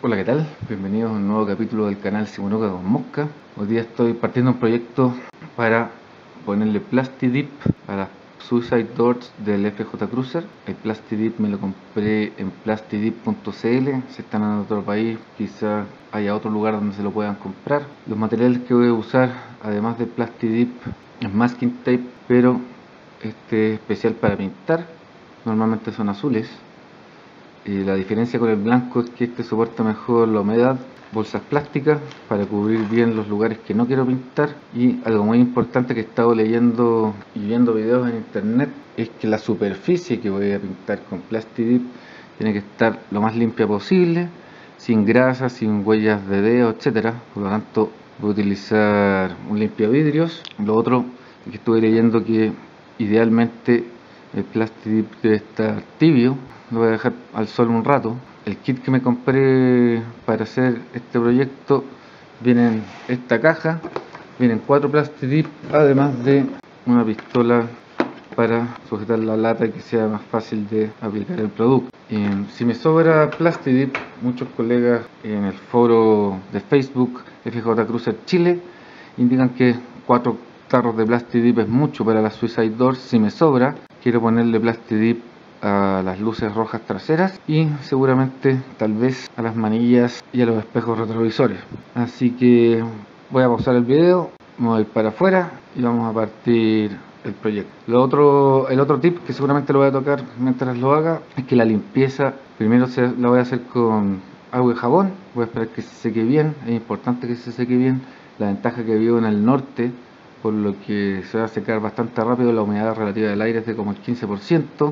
Hola, ¿qué tal? Bienvenidos a un nuevo capítulo del canal Simonuca con Mosca. Hoy día estoy partiendo un proyecto para ponerle Plastidip a las Suicide Doors del FJ Cruiser. El Plastidip me lo compré en plastidip.cl. Si están en otro país, quizás haya otro lugar donde se lo puedan comprar. Los materiales que voy a usar, además de Plastidip, es masking tape, pero este es especial para pintar. Normalmente son azules. La diferencia con el blanco es que este soporta mejor la humedad, bolsas plásticas para cubrir bien los lugares que no quiero pintar, y algo muy importante que he estado leyendo y viendo videos en internet es que la superficie que voy a pintar con Plastidip tiene que estar lo más limpia posible, sin grasa, sin huellas de dedo, etcétera. Por lo tanto voy a utilizar un limpiavidrios. Lo otro es que estuve leyendo que idealmente el Plastidip debe estar tibio. Lo voy a dejar al sol un rato. El kit que me compré para hacer este proyecto viene en esta caja. Vienen 4 Plastidip, además de una pistola para sujetar la lata y que sea más fácil de aplicar el producto. Si me sobra Plastidip, muchos colegas en el foro de Facebook FJ Cruiser Chile indican que 4 tarros de Plastidip es mucho para las Suicide Doors. Si me sobra, quiero ponerle Plastidip a las luces rojas traseras y seguramente tal vez a las manillas y a los espejos retrovisores. Así que voy a pausar el video, me voy para afuera y vamos a partir el proyecto. El otro tip que seguramente lo voy a tocar mientras lo haga es que la limpieza primero la voy a hacer con agua y jabón. Voy a esperar que se seque bien, es importante que se seque bien. La ventaja que vivo en el norte, por lo que se va a secar bastante rápido, la humedad relativa del aire es de como el 15%.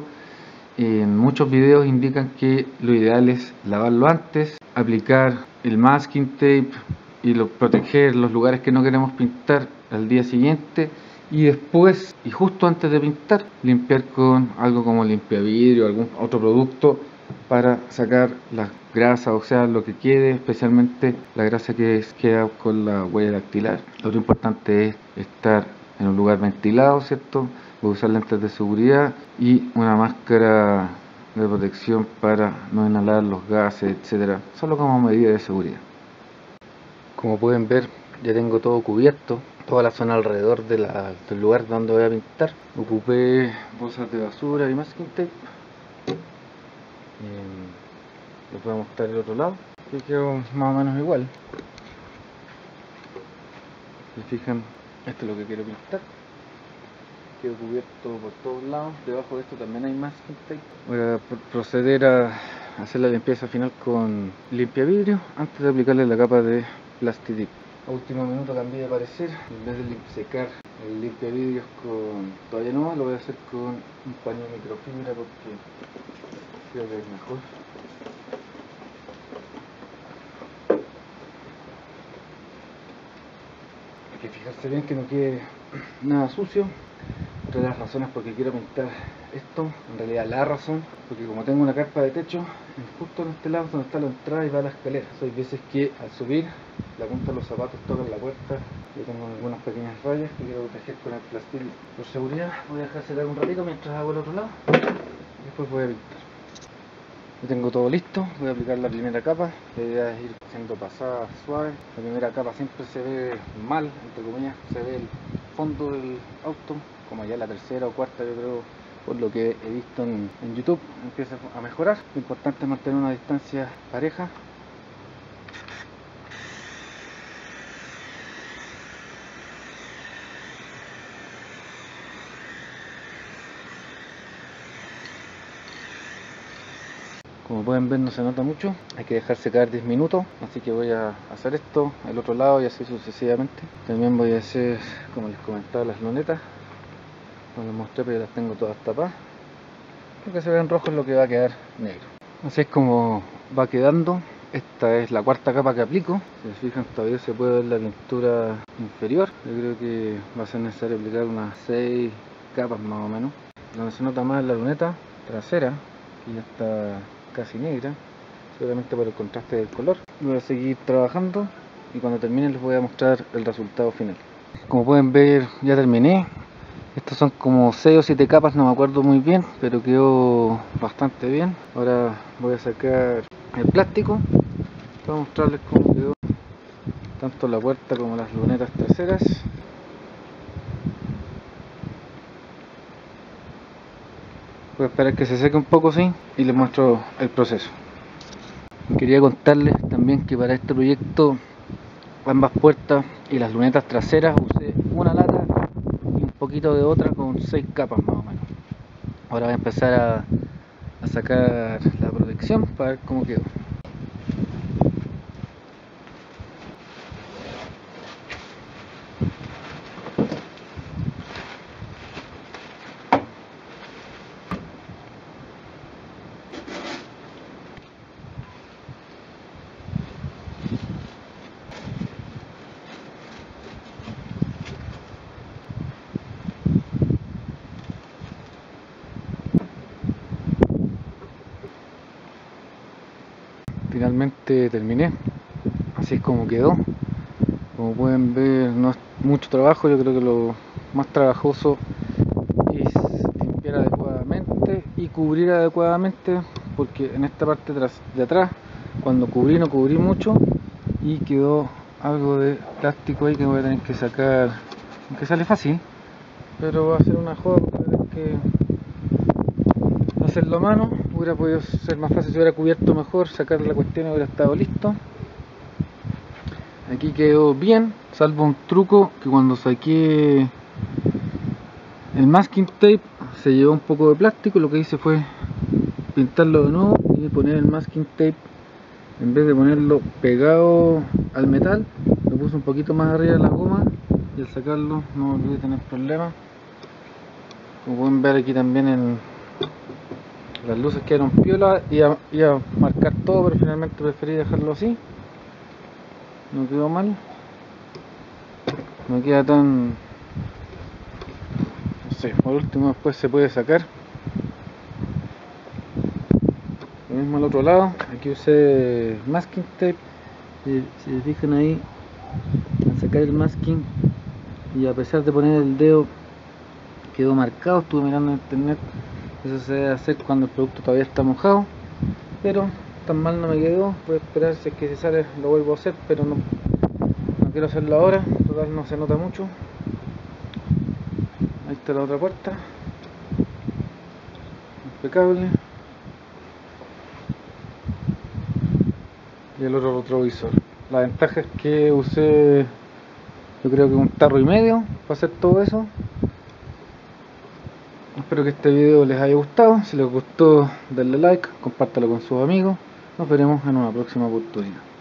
En muchos videos indican que lo ideal es lavarlo antes, aplicar el masking tape y proteger los lugares que no queremos pintar al día siguiente, y después y justo antes de pintar limpiar con algo como limpiavidrio o algún otro producto para sacar las grasas, o sea, lo que quede, especialmente la grasa que queda con la huella dactilar. Lo importante es estar en un lugar ventilado, ¿cierto? Voy a usar lentes de seguridad y una máscara de protección para no inhalar los gases, etcétera, solo como medida de seguridad. Como pueden ver, ya tengo todo cubierto, toda la zona alrededor del lugar donde voy a pintar. Ocupé bolsas de basura y masking tape. Les voy a mostrar el otro lado, que quedó más o menos igual. Si fijan, esto es lo que quiero pintar. Quedó cubierto por todos lados. Debajo de esto también hay masking tape. Voy a proceder a hacer la limpieza final con limpiavidrio antes de aplicarle la capa de Plastidip. A último minuto cambié de parecer. En vez de secar el limpiavidrios con toalla nueva, lo voy a hacer con un paño microfibra porque creo que es mejor. Hay que fijarse bien que no quede nada sucio. Otra de las razones por qué quiero pintar esto, en realidad la razón, porque como tengo una carpa de techo, justo en este lado donde está la entrada y va la escalera. Hay veces que al subir la punta de los zapatos tocan la puerta. Yo tengo algunas pequeñas rayas que quiero proteger con el Plastidip. Por seguridad voy a dejar secar un ratito mientras hago el otro lado y después voy a pintar. Ya tengo todo listo, voy a aplicar la primera capa. La idea es ir haciendo pasadas suaves. La primera capa siempre se ve mal, entre comillas, se ve el fondo del auto, como ya la tercera o cuarta, yo creo, por lo que he visto en YouTube, empieza a mejorar. Lo importante es mantener una distancia pareja. Como pueden ver, no se nota mucho, hay que dejar secar 10 minutos, así que voy a hacer esto, el otro lado y así sucesivamente. También voy a hacer, como les comentaba, las lunetas. No les mostré, pero las tengo todas tapadas. Lo que se ve en rojo es lo que va a quedar negro. Así es como va quedando. Esta es la cuarta capa que aplico. Si se fijan, todavía se puede ver la pintura inferior. Yo creo que va a ser necesario aplicar unas 6 capas más o menos. Donde se nota más es la luneta trasera, que ya está casi negra, seguramente por el contraste del color. Voy a seguir trabajando y cuando termine les voy a mostrar el resultado final. Como pueden ver, ya terminé. Estas son como 6 o 7 capas, no me acuerdo muy bien, pero quedó bastante bien. Ahora voy a sacar el plástico para mostrarles cómo quedó tanto la puerta como las lunetas traseras. Voy a esperar que se seque un poco, sí, y les muestro el proceso. Quería contarles también que para este proyecto ambas puertas y las lunetas traseras usé una lata y un poquito de otra con 6 capas más o menos. Ahora voy a empezar a sacar la protección para ver cómo quedó. Finalmente terminé, así es como quedó. Como pueden ver, no es mucho trabajo. Yo creo que lo más trabajoso es limpiar adecuadamente y cubrir adecuadamente, porque en esta parte de atrás, cuando cubrí, no cubrí mucho y quedó algo de plástico ahí que voy a tener que sacar, aunque sale fácil, pero va a ser una joda porque voy a tener que hacerlo a mano. Hubiera podido ser más fácil si hubiera cubierto mejor, sacar la cuestión y hubiera estado listo. Aquí quedó bien, salvo un truco que cuando saqué el masking tape se llevó un poco de plástico. Lo que hice fue pintarlo de nuevo y poner el masking tape, en vez de ponerlo pegado al metal, lo puse un poquito más arriba de la goma y al sacarlo no volví a tener problemas. Como pueden ver aquí también en las luces quedaron piola, iba a marcar todo, pero finalmente preferí dejarlo así. No quedó mal, no queda tan, no sé. Por último, después se puede sacar. Lo mismo al otro lado, aquí usé masking tape. Si se fijan ahí, al sacar el masking, y a pesar de poner el dedo quedó marcado. Estuve mirando en internet, eso se debe hacer cuando el producto todavía está mojado, pero tan mal no me quedó. Voy a esperar, si es que se sale lo vuelvo a hacer, pero no quiero hacerlo ahora, total no se nota mucho. Ahí está la otra puerta, impecable, y el otro retrovisor. La ventaja es que usé, yo creo que un tarro y medio para hacer todo eso. Espero que este video les haya gustado. Si les gustó, denle like, compártalo con sus amigos. Nos veremos en una próxima oportunidad.